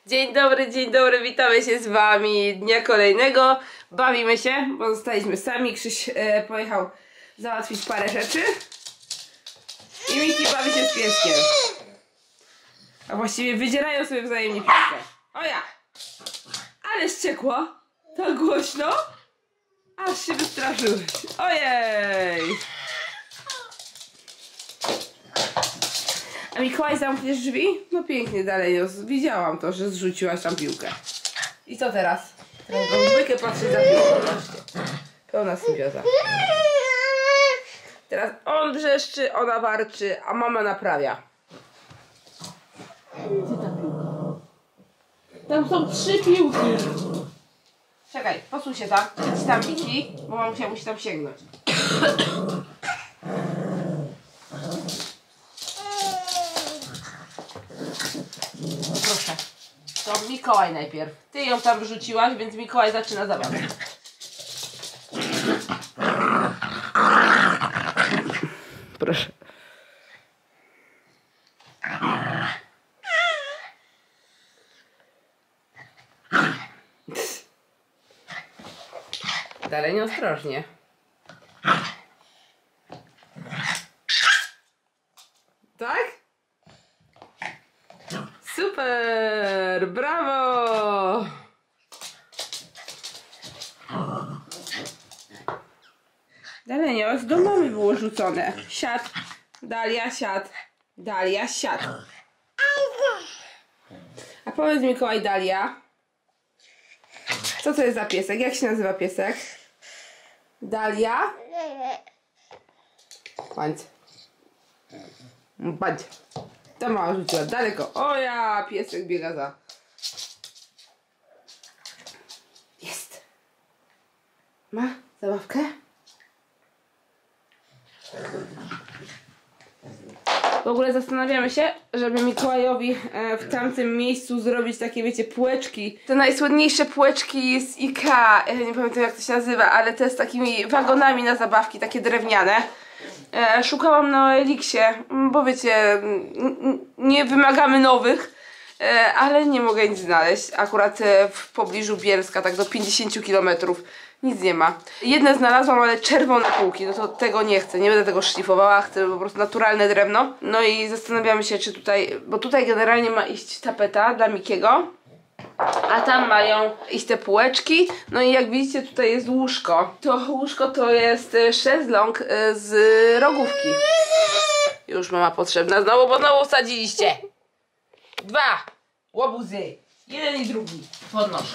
dzień dobry, witamy się z wami dnia kolejnego. Bawimy się, bo zostaliśmy sami. Krzyś pojechał załatwić parę rzeczy i Miki bawi się z pieskiem. A właściwie wydzierają sobie wzajemnie piłkę. O ja! Ale ściekło! Tak głośno! Aż się wystraszyłeś. Ojej! A Mikołaj, zamkniesz drzwi? No pięknie dalej. Widziałam to, że zrzuciłaś tam piłkę. I co teraz? Teraz go zwykle patrzeć za piłką właśnie. Pełna symbioza. Teraz on wrzeszczy, ona warczy, a mama naprawia. Gdzie ta piłka? Tam są 3 piłki. Czekaj, posuń się tam. Idź tam, Miki, bo mamusia musi tam sięgnąć. Proszę. To Mikołaj najpierw. Ty ją tam wrzuciłaś, więc Mikołaj zaczyna zabawę. Proszę. Dalej nieostrożnie. Tak? Super! Brawo! Dalej nie, do mamy było rzucone. Siad, Dalia, siad, Dalia, siad. A powiedz Mikołaj, Dalia, co to jest za piesek? Jak się nazywa piesek? Dalia? Bądź. Bądź. To mała rzuciła daleko. O ja, piesek biega za. Jest. Ma zabawkę? W ogóle zastanawiamy się, żeby Mikołajowi w tamtym miejscu zrobić takie, wiecie, półeczki. Te najsłynniejsze półeczki z IKEA. Ja nie pamiętam, jak to się nazywa, ale te z takimi wagonami na zabawki, takie drewniane. Szukałam na Elixie, bo wiecie, nie wymagamy nowych, ale nie mogę nic znaleźć. Akurat w pobliżu Bielska, tak do 50 km, nic nie ma. Jedne znalazłam, ale czerwone półki, no to tego nie chcę, nie będę tego szlifowała, chcę po prostu naturalne drewno. No i zastanawiamy się, czy tutaj, bo tutaj generalnie ma iść tapeta dla Mikiego, a tam mają iść te półeczki. No i jak widzicie, tutaj jest łóżko. To łóżko to jest szezlong z rogówki. Już mama potrzebna znowu, bo znowu wsadziliście. 2 łobuzy. Jeden i drugi. Podnoszę.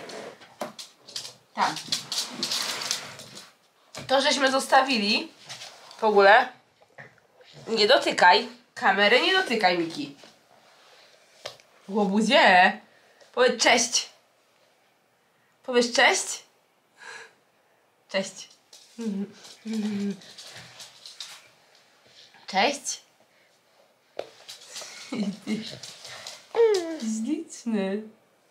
Tam. To żeśmy zostawili. W ogóle nie dotykaj. Kamery nie dotykaj, Miki. Łobuzie. Powiedz cześć. Powiesz cześć? Cześć. Cześć. Śliczny.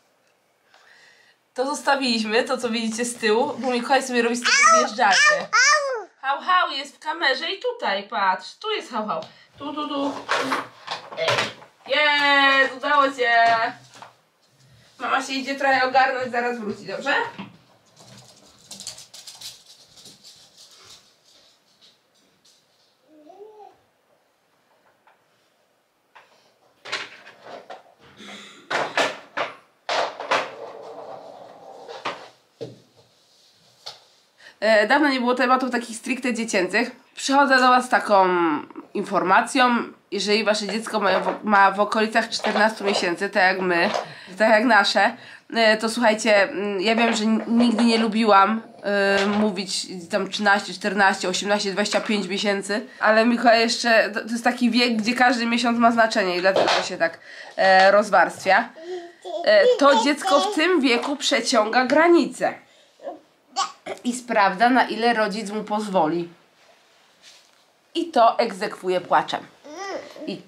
To zostawiliśmy, to co widzicie z tyłu, bo Mikołaj sobie robi z tego zjeżdżalnię. Hał, hał jest w kamerze i tutaj, patrz. Tu jest hał, hał. Tu. Jest, udało się. Mama się idzie trochę ogarnąć, zaraz wróci, dobrze? Dawno nie było tematów takich stricte dziecięcych. Przychodzę do was z taką informacją, jeżeli wasze dziecko ma w okolicach 14 miesięcy, tak jak my, tak jak nasze, to słuchajcie, ja wiem, że nigdy nie lubiłam mówić tam 13, 14, 18, 25 miesięcy, ale Mikołaj jeszcze, to jest taki wiek, gdzie każdy miesiąc ma znaczenie i dlatego się tak rozwarstwia. To dziecko w tym wieku przeciąga granice i sprawdza, na ile rodzic mu pozwoli. I to egzekwuje płaczem. I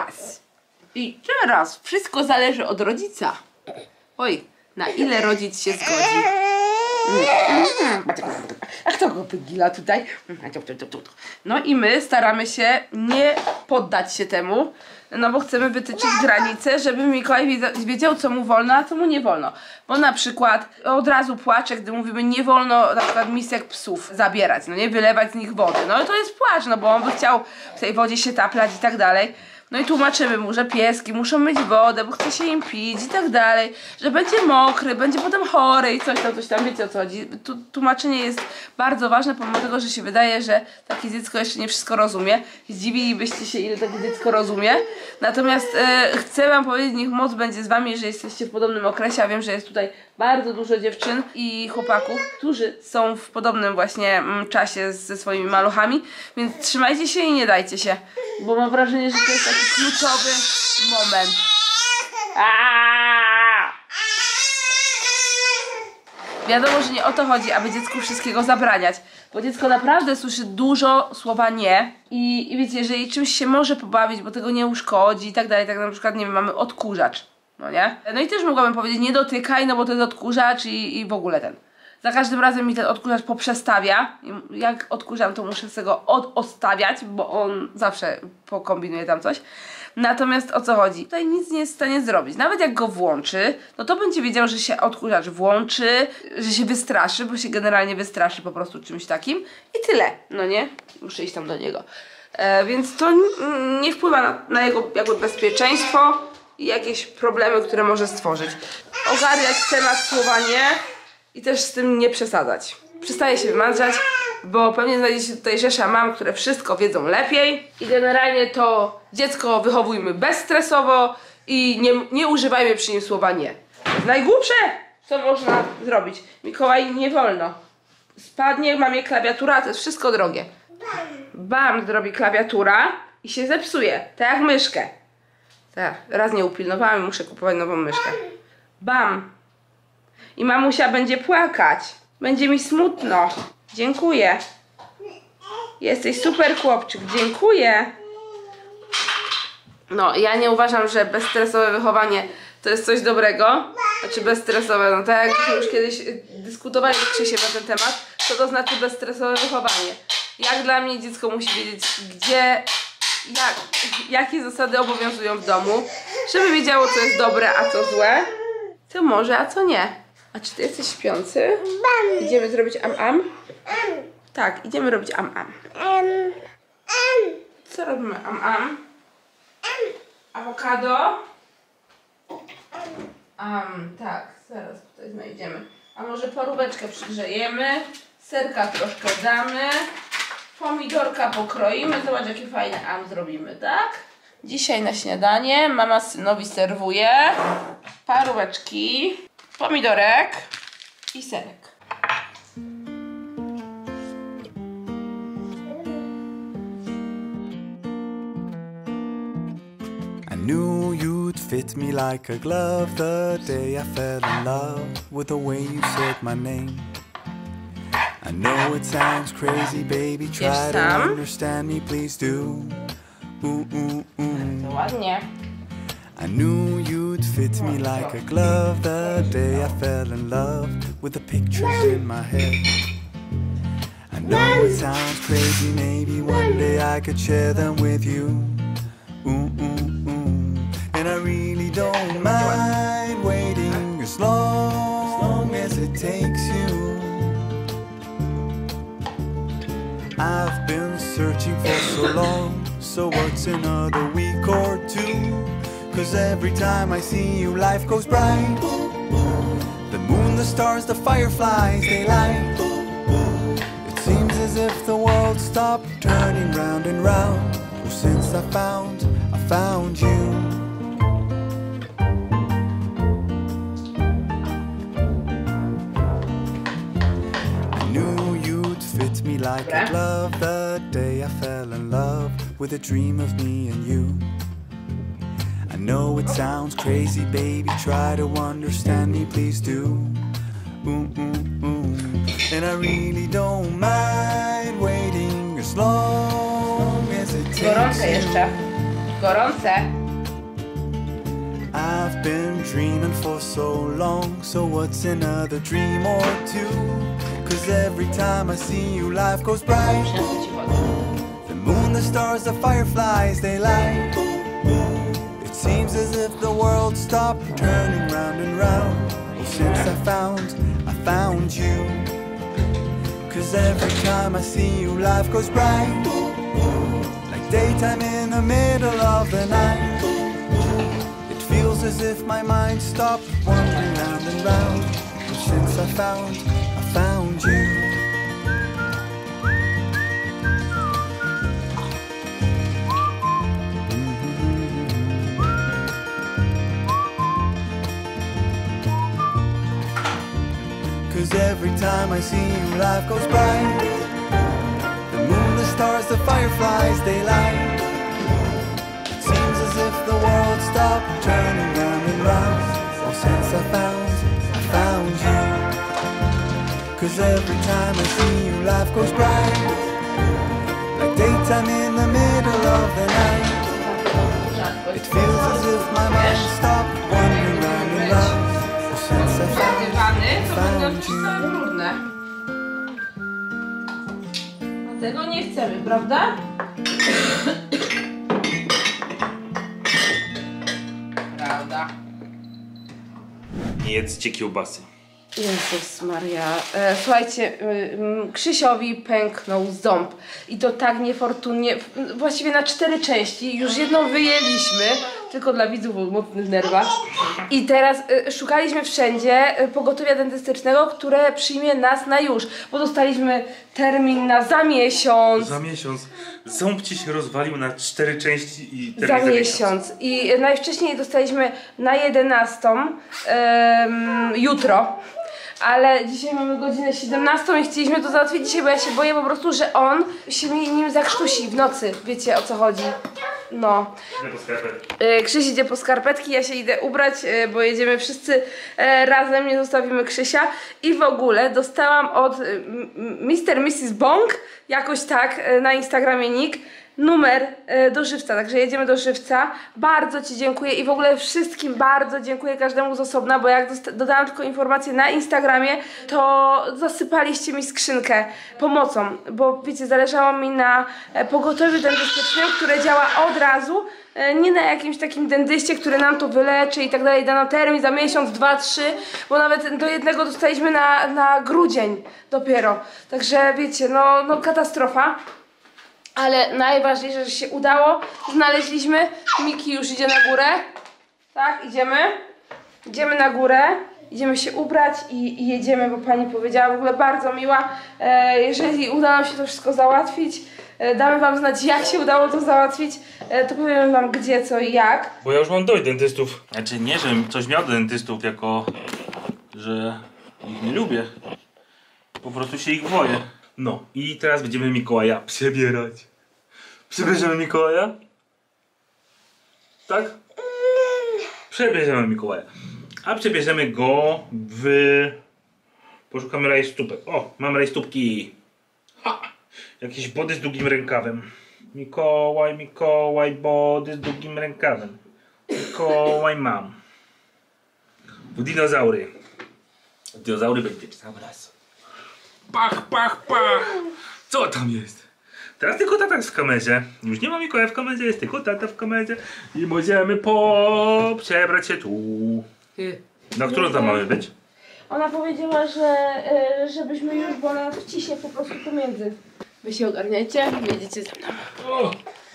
teraz wszystko zależy od rodzica. Oj, na ile rodzic się zgodzi. A kto go wygila tutaj? No i my staramy się nie poddać się temu, no bo chcemy wytyczyć granice, żeby Mikołaj wiedział, co mu wolno, a co mu nie wolno. Bo na przykład od razu płacze, gdy mówimy, nie wolno na przykład misek psów zabierać, no nie, wylewać z nich wody. No i to jest płacz, no bo on by chciał w tej wodzie się taplać i tak dalej. No i tłumaczymy mu, że pieski muszą myć wodę, bo chce się im pić i tak dalej, że będzie mokry, będzie potem chory i coś tam, wiecie o co chodzi. Tłumaczenie jest bardzo ważne, pomimo tego, że się wydaje, że takie dziecko jeszcze nie wszystko rozumie. Zdziwilibyście się, ile takie dziecko rozumie. Natomiast chcę wam powiedzieć, niech moc będzie z wami, że jesteście w podobnym okresie, a wiem, że jest tutaj bardzo dużo dziewczyn i chłopaków, którzy są w podobnym właśnie czasie ze swoimi maluchami, więc trzymajcie się i nie dajcie się, bo mam wrażenie, że to jest taki kluczowy moment. Wiadomo, że nie o to chodzi, aby dziecku wszystkiego zabraniać, bo dziecko naprawdę słyszy dużo słowa nie i wiecie, jeżeli czymś się może pobawić, bo tego nie uszkodzi i tak dalej, tak na przykład, nie wiem, mamy odkurzacz, no nie? No i też mogłabym powiedzieć, nie dotykaj, no bo to jest odkurzacz i w ogóle ten. Za każdym razem mi ten odkurzacz poprzestawia. Jak odkurzam, to muszę sobie go odstawiać, bo on zawsze pokombinuje tam coś. Natomiast o co chodzi? Tutaj nic nie jest w stanie zrobić. Nawet jak go włączy, no to będzie wiedział, że się odkurzacz włączy, że się wystraszy, bo się generalnie wystraszy po prostu czymś takim. I tyle, no nie? Muszę iść tam do niego. Więc to nie wpływa na jego jakby bezpieczeństwo i jakieś problemy, które może stworzyć. Ogarniać temat słowa nie i też z tym nie przesadzać. Przestaje się wymądrzać, bo pewnie znajdzie się tutaj rzesza mam, które wszystko wiedzą lepiej i generalnie to dziecko wychowujmy bezstresowo i nie używajmy przy nim słowa nie. To jest najgłupsze, co można zrobić. Mikołaj, nie wolno. Spadnie mamie klawiatura, to jest wszystko drogie. Bam, zrobi klawiatura i się zepsuje, tak jak myszkę. Tak, raz nie upilnowałam i muszę kupować nową myszkę. Bam. I mamusia będzie płakać. Będzie mi smutno. Dziękuję. Jesteś super chłopczyk. Dziękuję. No, ja nie uważam, że bezstresowe wychowanie to jest coś dobrego. Znaczy bezstresowe, no tak jak już kiedyś dyskutowali z Krzysiem na ten temat, co to znaczy bezstresowe wychowanie. Jak dla mnie dziecko musi wiedzieć, gdzie, jakie zasady obowiązują w domu, żeby wiedziało, co jest dobre, a co złe, co może, a co nie. A czy ty jesteś śpiący? Idziemy zrobić am-am? Tak, idziemy robić am-am. Co robimy am-am? Awokado? Tak, zaraz tutaj znajdziemy. A może paróweczkę przygrzejemy, serka troszkę damy, pomidorka pokroimy, zobacz jakie fajne am zrobimy, tak? Dzisiaj na śniadanie mama synowi serwuje paróweczki, pomidorek i serek. I knew you'd fit me like a glove the day I fell in love with the way you said my name. I know it sounds crazy, baby, try to understand me, please do. Bardzo ładnie. I knew you'd fit me like a glove the day I fell in love with the pictures in my head. I know it sounds crazy, maybe one day I could share them with you. And I really don't mind waiting as long as it takes you. I've been searching for so long, so what's another week or two? 'Cause every time I see you, life goes bright. The moon, the stars, the fireflies, they light. It seems as if the world stopped turning round and round. Oh, since I found you. I knew you'd fit me like a glove the day I fell in love with a dream of me and you. I know it sounds crazy, baby, try to understand me, please do. And I really don't mind waiting as long as it takes Gorące you. jeszcze. Gorące. I've been dreaming for so long, so what's another dream or two? Cause every time I see you, life goes bright. The moon, the stars, the fireflies, they light. It seems as if the world stopped turning round and round. Well, since I found you. Cause every time I see you, life goes bright. Like daytime in the middle of the night. It feels as if my mind stopped wandering round and round. Well, since I found you. Cause every time I see you, life goes bright. The moon, the stars, the fireflies, they light. It seems as if the world stopped turning round and round. Oh, since I found you. Cause every time I see you, life goes bright. Like daytime in the middle of the night. It feels as if my mind stopped wandering round and round. Oh, since I found you. A tego nie chcemy, prawda? Prawda. Nie jedzcie kiełbasy. Jezus Maria. Słuchajcie, Krzysiowi pęknął ząb. I to tak niefortunnie, właściwie na 4 części. Już jedną wyjęliśmy, tylko dla widzów o mocnych nerwach. I teraz szukaliśmy wszędzie pogotowia dentystycznego, które przyjmie nas na już. Bo dostaliśmy termin na za miesiąc. Za miesiąc. Ząb ci się rozwalił na 4 części i Za miesiąc. I najwcześniej dostaliśmy na 11 jutro. Ale dzisiaj mamy godzinę 17 i chcieliśmy to załatwić dzisiaj, bo ja się boję po prostu, że on się nim zakrztusi w nocy. Wiecie, o co chodzi? No. Krzyś idzie po skarpetki, ja się idę ubrać, bo jedziemy wszyscy razem, nie zostawimy Krzysia. I w ogóle dostałam od Mr. Mrs. Bong, jakoś tak, na Instagramie nick, numer do Żywca, także jedziemy do Żywca. Bardzo Ci dziękuję i w ogóle wszystkim bardzo dziękuję, każdemu z osobna, bo jak dodałam tylko informację na Instagramie, to zasypaliście mi skrzynkę pomocą, bo wiecie, zależało mi na pogotowiu dentystycznym, które działa od razu, nie na jakimś takim dentyście, który nam to wyleczy i tak dalej, dano termin za miesiąc, 2, 3, bo nawet do jednego dostaliśmy na grudzień dopiero, także wiecie, no katastrofa. Ale najważniejsze, że się udało, znaleźliśmy, Miki już idzie na górę, tak, idziemy na górę, idziemy się ubrać i jedziemy, bo pani powiedziała, w ogóle bardzo miła, jeżeli uda nam się to wszystko załatwić, damy wam znać, jak się udało to załatwić, to powiemy wam gdzie, co i jak. Bo ja już mam dość dentystów. Znaczy nie, żebym coś miał do dentystów, jako że ich nie lubię, po prostu się ich boję. No i teraz będziemy Mikołaja przebierać. Przebierzemy Mikołaja? Tak? Przebierzemy Mikołaja. A przebierzemy go w... Poszukamy rajstopek. O, mam rajstopki. Ha! Jakieś body z długim rękawem. Mikołaj, body z długim rękawem. Mikołaj mam. W dinozaury. Dinozaury będzie sam raz. Pach. Co tam jest? Teraz tylko tata w kamerze. Już nie ma Mikołaja w kamerze, jest tylko tata w kamerze. I możemy przebrać się tu. Na którą tam mamy być? Ona powiedziała, żebyśmy już, bo ona wciśnie po prostu pomiędzy. Wy się ogarniajcie, jedziecie ze mną. O!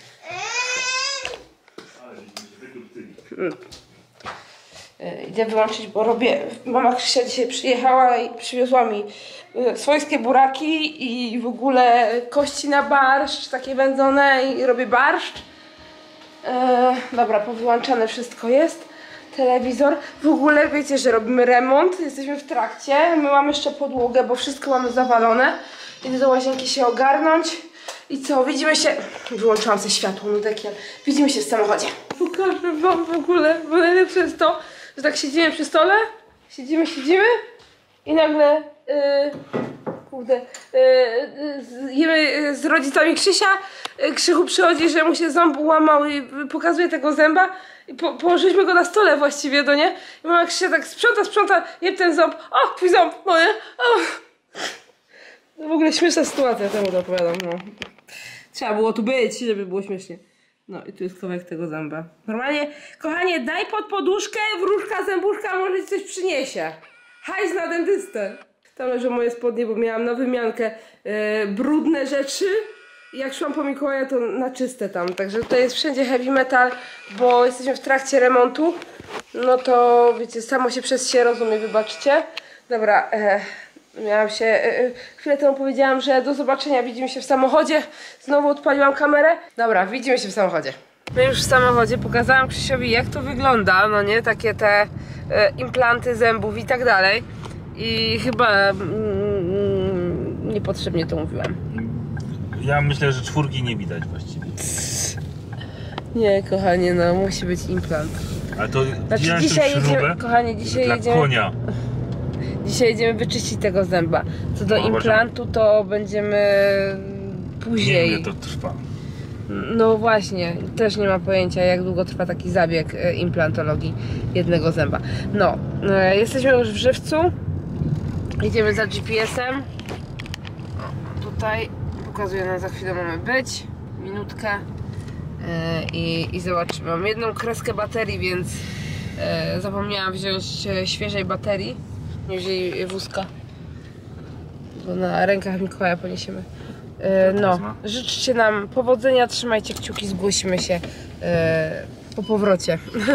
Idę wyłączyć, bo robię... Mama Krzysia dzisiaj przyjechała i przywiozła mi swojskie buraki i w ogóle kości na barszcz, takie wędzone i robię barszcz. Dobra, powyłączane wszystko jest. Telewizor. W ogóle wiecie, że robimy remont, jesteśmy w trakcie. Myłam jeszcze podłogę, bo wszystko mamy zawalone. Idę do łazienki się ogarnąć. I co? Widzimy się... Wyłączyłam sobie światło, nudekiel. Widzimy się w samochodzie. Pokażę wam w ogóle, bo najlepsze jest to, że tak siedzimy przy stole, siedzimy i nagle jemy z rodzicami Krzysia. Krzychu przychodzi, że mu się ząb łamał i pokazuje tego zęba Położyliśmy go na stole właściwie, no nie? I mama jak się tak sprząta, jeb ten ząb. O, twój ząb, no nie? O. No w ogóle śmieszna sytuacja, temu to opowiadam, no. Trzeba było tu być, żeby było śmiesznie. No i tu jest kawałek tego zęba. Normalnie, kochanie, daj pod poduszkę, wróżka, zębuszka, może ci coś przyniesie. Hajs na dentystę. Tam leżą moje spodnie, bo miałam na wymiankę brudne rzeczy. I jak szłam po Mikołaja, to na czyste tam. Także tutaj jest wszędzie heavy metal, bo jesteśmy w trakcie remontu. No to wiecie, samo się przez się rozumie, wybaczcie. Dobra, miałam się... chwilę temu powiedziałam, że do zobaczenia, widzimy się w samochodzie. Znowu odpaliłam kamerę. Dobra, widzimy się w samochodzie. My już w samochodzie pokazałam Krzysiowi, jak to wygląda, no nie? Takie te implanty zębów i tak dalej. I chyba niepotrzebnie to mówiłam. Ja myślę, że 4 nie widać właściwie. Nie, kochanie, no musi być implant. Ale to znaczy dzisiaj jedziemy, kochanie, dzisiaj dla jedziemy. Konia. Dzisiaj jedziemy wyczyścić tego zęba. Co do implantu, to będziemy później. Nie, ile to trwa. No właśnie, też nie ma pojęcia, jak długo trwa taki zabieg implantologii jednego zęba. No, jesteśmy już w Żywcu. Jedziemy za GPS-em. Tutaj pokazuję nam, za chwilę mamy być. Minutkę. I zobaczymy. Mam jedną kreskę baterii, więc zapomniałam wziąć świeżej baterii. Nie wzięli wózka. Bo na rękach Mikołaja poniesiemy. No, życzcie nam powodzenia, trzymajcie kciuki, zgłosimy się po powrocie.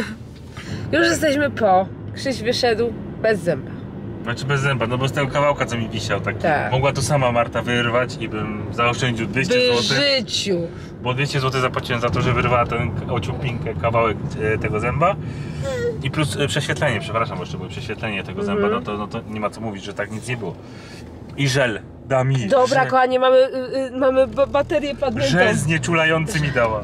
Już jesteśmy po. Krzyś wyszedł bez zęba. Znaczy bez zęba, no bo z tego kawałka, co mi wisiał, tak. Mogła to sama Marta wyrwać i bym zaoszczędził 200 zł. W życiu! Bo 200 zł zapłaciłem za to, że wyrwała ten ociupinkę, kawałek tego zęba. I plus prześwietlenie, przepraszam, bo jeszcze było prześwietlenie tego zęba, no to nie ma co mówić, że tak nic nie było. I żel da mi. Dobra, kochanie, mamy baterię padniętą. Żel znieczulający mi dała.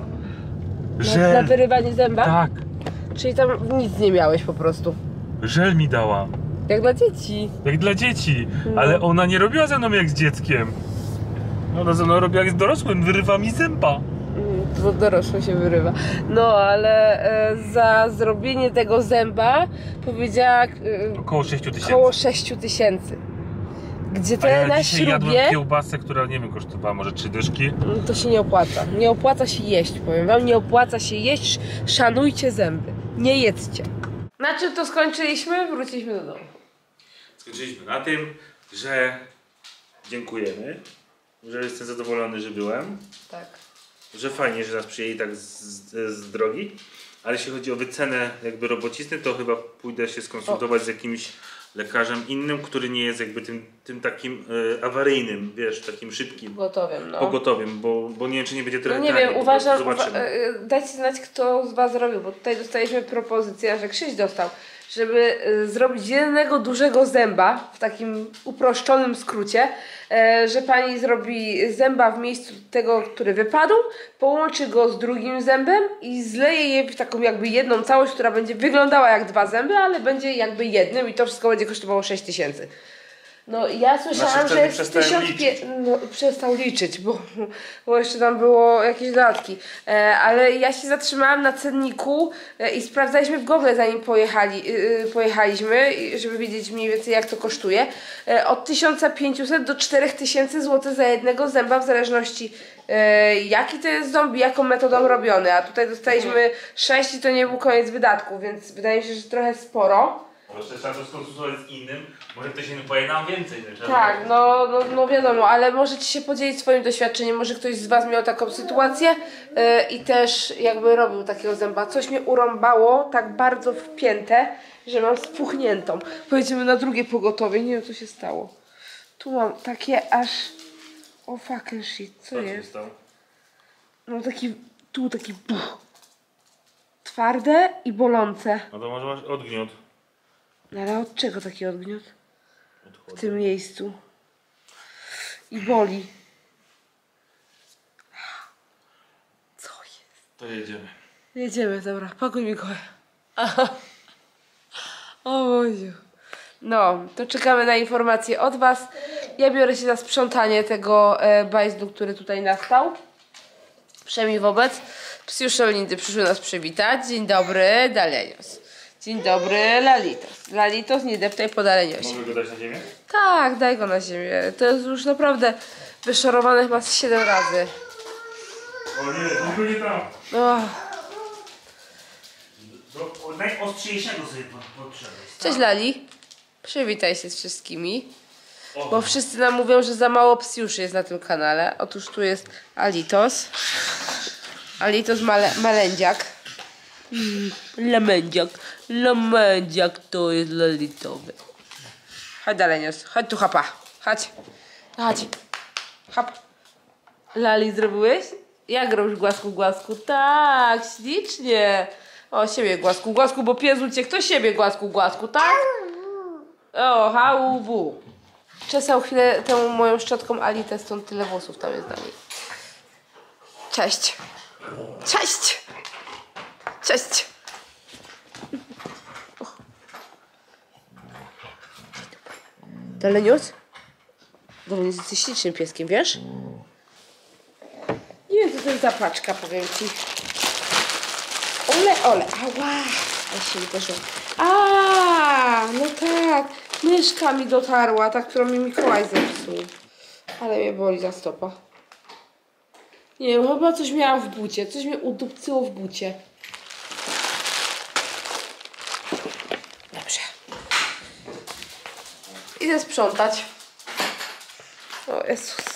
Żel. Na wyrywanie zęba? Tak. Czyli tam nic nie miałeś po prostu. Żel mi dała. Jak dla dzieci. Jak dla dzieci. Ale ona nie robiła ze mną jak z dzieckiem. Ona ze mną robiła jak z dorosłym, wyrywa mi zęba. Bo dorosły się wyrywa. No, ale za zrobienie tego zęba powiedziała około 6 000. Około 6 000. Gdzie to ja na śrubie... jadłem kiełbasę, która nie wiem, kosztowała może 3 dyszki. To się nie opłaca. Nie opłaca się jeść, powiem wam. Nie opłaca się jeść. Szanujcie zęby. Nie jedzcie. Na czym to skończyliśmy? Wróciliśmy do domu. Skończyliśmy na tym, że dziękujemy, że jestem zadowolony, że byłem. Tak. Że fajnie, że nas przyjęli tak z drogi. Ale jeśli chodzi o wycenę jakby robocizny, to chyba pójdę się skonsultować z jakimś lekarzem innym, który nie jest jakby tym takim awaryjnym, wiesz, takim szybkim. Gotowym, no. Pogotowym, bo nie wiem, czy nie będzie trochę no nie wiem, uważam, dajcie znać, kto z was zrobił, bo tutaj dostaliśmy propozycję, że Krzyś dostał, żeby zrobić jednego dużego zęba, w takim uproszczonym skrócie, że pani zrobi zęba w miejscu tego, który wypadł, połączy go z drugim zębem i zleje je w taką jakby jedną całość, która będzie wyglądała jak 2 zęby, ale będzie jakby jednym i to wszystko będzie kosztowało 6 000. No ja słyszałam, że jest 1500. No przestał liczyć, bo jeszcze tam było jakieś dodatki. Ale ja się zatrzymałam na cenniku i sprawdzaliśmy w Google, zanim pojechaliśmy, żeby wiedzieć mniej więcej jak to kosztuje. Od 1500 do 4000 zł za jednego zęba, w zależności jaki to jest ząb i jaką metodą robiony. A tutaj dostaliśmy 6 i to nie był koniec wydatków, więc wydaje mi się, że trochę sporo. Jeszcze trzeba to skonsultować z innym, może ktoś inny powie nam więcej. Tak, no wiadomo, ale możecie się podzielić swoim doświadczeniem, może ktoś z was miał taką sytuację i też jakby robił takiego zęba. Coś mnie urąbało tak bardzo wpięte, że mam spuchniętą. Pojedziemy na drugie pogotowie, nie wiem co się stało. Tu mam takie aż... O fucking shit, co jest? No taki buch. Twarde i bolące. No to może masz odgniot. Ale od czego taki odgniot? W tym miejscu. I boli. Co jest? To jedziemy. Jedziemy, dobra. Pakuj Mikołaj. O Boziu. No, to czekamy na informacje od was. Ja biorę się za sprzątanie tego bajzlu, który tutaj nastał. Przynajmniej wobec. Psiusze Lindy przyszły nas przywitać. Dzień dobry, Dalenios. Dzień dobry, Lalitos. Lalitos, nie deptaj po Daleniosie. Mogę go dać na ziemię? Tak, daj go na ziemię. To jest już naprawdę wyszorowane chyba z 7 razy. O nie, tylko nie tam. Oh. Do najostrzejszego sobie potrzebujesz. Cześć Lali. Przywitaj się z wszystkimi. Bo wszyscy nam mówią, że za mało psiuszy jest na tym kanale. Otóż tu jest Alitos. Alitos Malędziak. Lamędziak. Lamędziak to jest lalitowy. Chodź Dalenios. Chodź tu chapa. Chodź. Chodź. Hop. Lali zrobiłeś? Jak robisz głasku? Tak, ślicznie. O, siebie głasku, bo pies uciekł. Kto siebie głasku, tak? O, hałwu. Czesał chwilę temu moją szczotką Alitę, stąd tyle włosów tam jest na niej. Cześć. Cześć. Cześć. Dalenius? Dalenius jesteś ślicznym pieskiem, wiesz? Nie wiem, co to jest za paczka, powiem ci. Ole. Ała. Ja się uderzyłam. No tak. Myszka mi dotarła, ta, którą mi Mikołaj zepsuł. Ale mnie boli za stopa. Nie wiem, chyba coś miałam w bucie. Coś mnie udupcyło w bucie. Dobrze. Idę sprzątać. O Jezus.